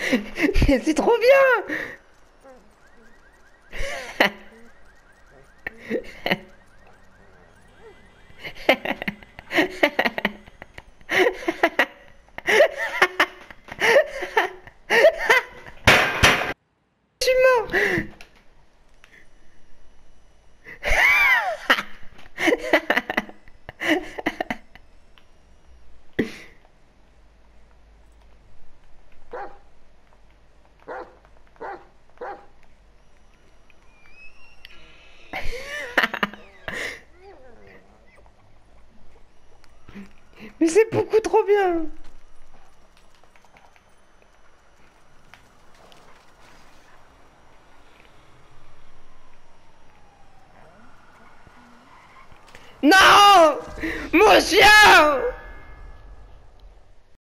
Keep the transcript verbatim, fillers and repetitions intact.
Mais c'est trop bien. Je suis mort. Mais c'est beaucoup trop bien. Non! Mon chien!